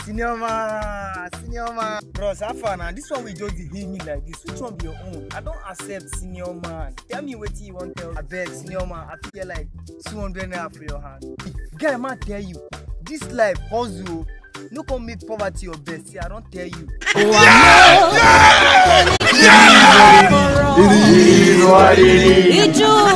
Senior man. Bros, have fun. And this one we just hit me like this. Which one be your own? I don't accept senior man. Tell me what you want to tell. I beg, senior man. I feel like 200 naira for your hand. Guy, man, tell you. This life, hustle. No come meet poverty your best. See, I don't tell you. It is what it is.